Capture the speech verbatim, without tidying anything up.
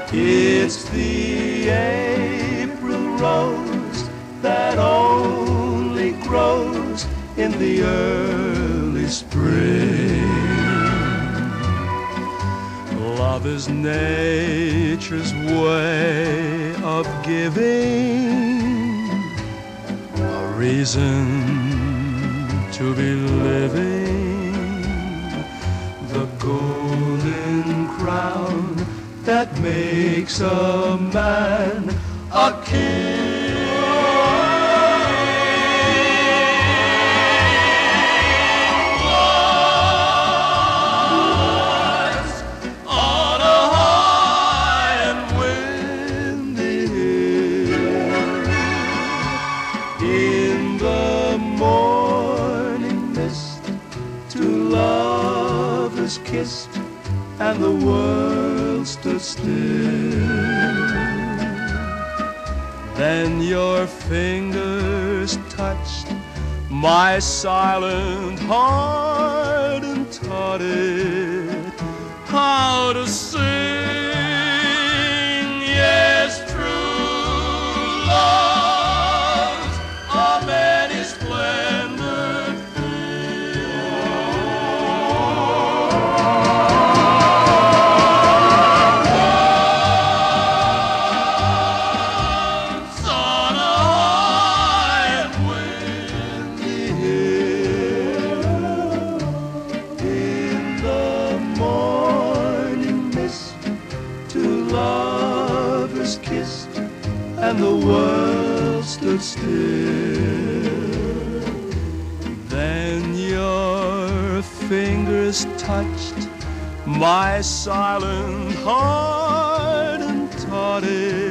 It's the April rose that only grows in the early spring. Love is nature's way of giving a reason to be living, the golden crown that makes a man a king. Lies on a high and windy hill. In the morning mist, two lovers kissed, and the world stood still. Then your fingers touched my silent heart and taught it how to sing. Yes, true love's a many splendid kissed, and the world stood still. Then your fingers touched my silent heart and taught it